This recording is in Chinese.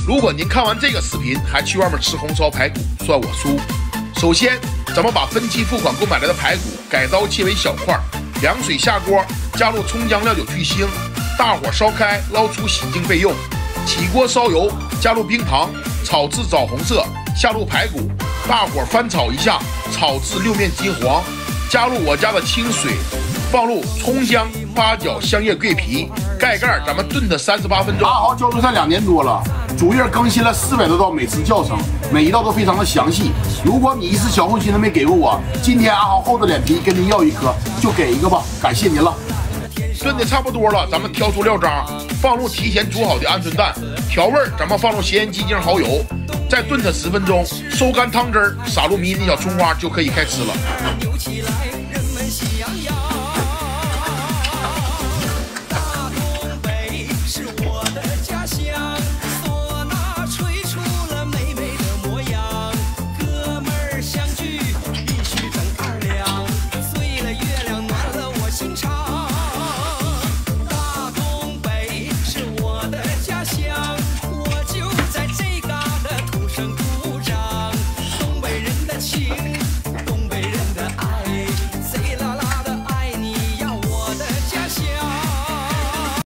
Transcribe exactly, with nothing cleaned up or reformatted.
如果您看完这个视频还去外面吃红烧排骨，算我输。首先，咱们把分期付款购买来的排骨改刀切为小块，凉水下锅，加入葱姜料酒去腥，大火烧开，捞出洗净备用。起锅烧油，加入冰糖，炒至枣红色，下入排骨，大火翻炒一下，炒至六面金黄，加入我家的清水，放入葱姜、八角、香叶、桂皮，盖盖，咱们炖它三十八分钟。 阿豪教做菜两年多了，主页更新了四百多道美食教程，每一道都非常的详细。如果你一次小红心都没给过我，今天阿豪厚着脸皮跟您要一颗，就给一个吧，感谢您了。 炖的差不多了，咱们挑出料渣，放入提前煮好的鹌鹑蛋，调味儿咱们放入咸盐、鸡精、蚝油，再炖它十分钟，收干汤汁儿，撒入迷你小葱花就可以开吃了。